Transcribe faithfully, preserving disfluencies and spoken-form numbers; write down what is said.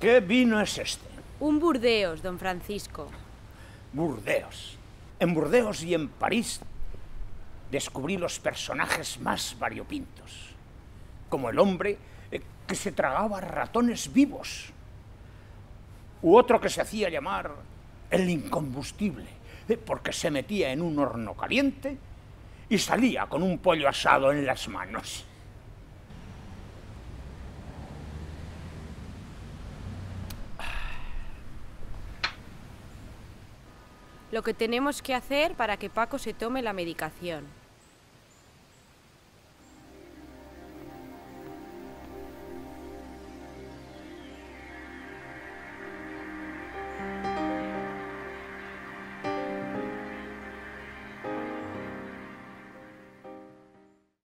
¿Qué vino es este? Un Burdeos, don Francisco. Burdeos. En Burdeos y en París descubrí los personajes más variopintos, como el hombre que se tragaba ratones vivos, u otro que se hacía llamar el incombustible, porque se metía en un horno caliente y salía con un pollo asado en las manos. Lo que tenemos que hacer para que Paco se tome la medicación.